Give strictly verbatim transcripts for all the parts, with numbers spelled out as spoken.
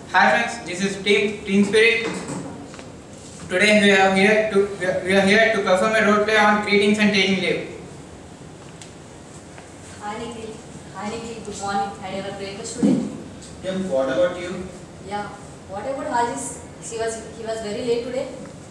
Hi friends, this is Team Team Spirit. Today we are here to we are here to perform a role play on greetings and taking leave. Hi Nikhil. Hi Nikhil. Good morning. Had you ever breakfast today? Yeah, what about you? Yeah. What about Hajiz? He was he was very late today.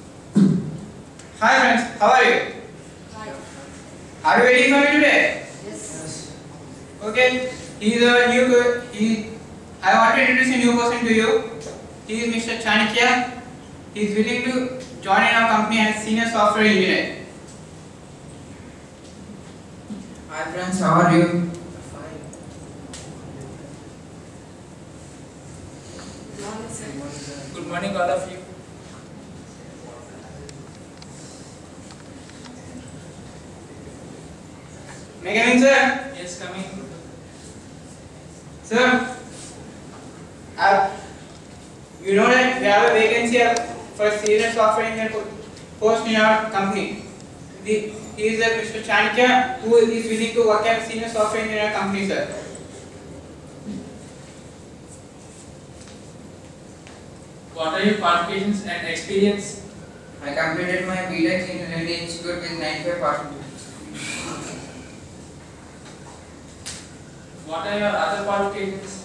Hi friends, how are you? Hi. Are you waiting for me today? Yes. Okay. He is a new co- he. I want to introduce a new person to you. He is Mister Chanakya. He is willing to join in our company as senior software engineer. Hi friends, how are you? Fine. Good morning, sir. Good morning, all of you. May I come in, sir? Yes, coming. Sir, uh, you know that we have a vacancy for senior software engineer post in our company. The, he is a Mister Chanakya who is willing to work as senior software engineer in our company, sir. What are your qualifications and experience? I completed my B Tech in L D Institute with ninety-five percent. What are your other qualifications?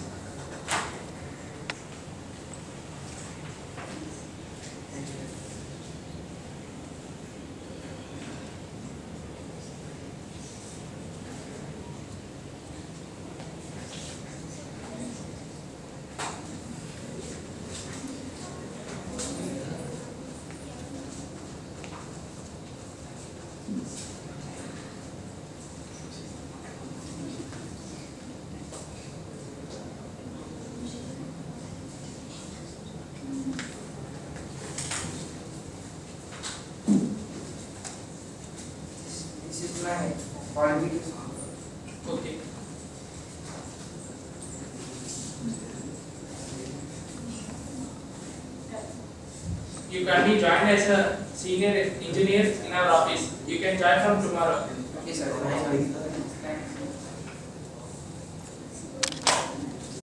This is my qualification. Okay. You can be joined as a senior engineer in our office. You can join from tomorrow. Okay, sir.